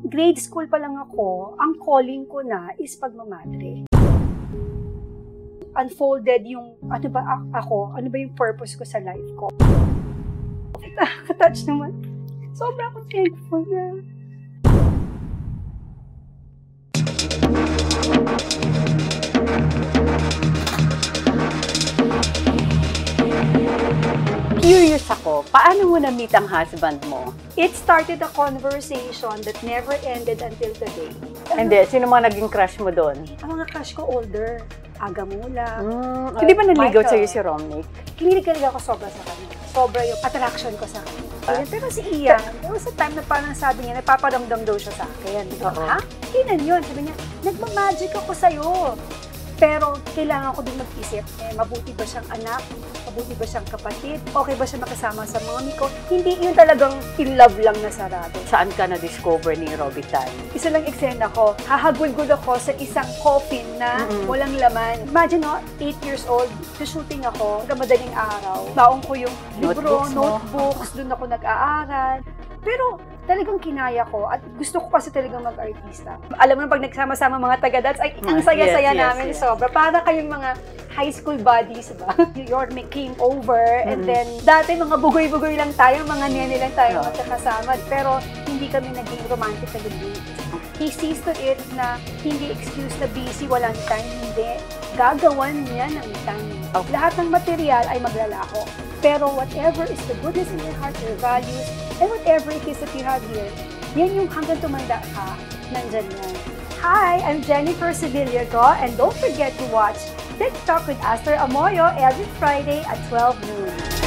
grade school pa lang ako, ang calling ko na is pagmamadre. Unfolded yung, ano ba yung purpose ko sa life ko. Nakaka-touch naman. Sobrang ako thankful na. Curious ako, paano mo na-meet ang husband mo? It started a conversation that never ended until today. Hindi, sino mga naging crush mo doon? Ang mga crush ko older. Aga Mula. Hindi ba naligaw sa'yo si Romnick? Kinilig ako sobra sa kanya. Sobra yung attraction ko sa kanya. Pero si Ian, there was a time na parang sabi niya, nagpaparamdam daw siya sa akin. Ha? Kailan yun? Sabi niya, nagmamagic ako sa'yo. Pero kailangan ko din mag-isip, mabuti ba siyang anak? Mabuti ba siyang kapatid? Okay ba siya makasama sa mommy ko? Hindi yun talagang in love lang na sarado. Saan ka na-discover ni Robitan? Isa lang eksena ko, hahagulgul ako sa isang coffin na walang laman. Imagine 8 years old, shooting ako, madaling araw. Baong ko yung libro, notebooks, doon ako nag-aaral. Pero talagang kinaya ko at gusto ko kasi talagang mag-artista. Alam mo pag nagsama-sama mga taga-dats, ay ang saya-saya namin sobra. Para kayong mga high school buddies, ba? Yorme came over and then dati mga bugoy-bugoy lang tayo, mga nene lang tayo magkakasama. Pero hindi kami naging romantic na date. He sees to it na hindi excuse na busy, walang time, hindi. Gagawan niya ng time. Lahat ng material ay maglalako. Pero whatever is the goodness in your heart, your values, and whatever it is that you have here, yan yung hanggang tumanda ka, nandyan yan. Hi, I'm Jennifer Sevillego, and don't forget to watch TikTok with Aster Amoyo every Friday at 12 noon.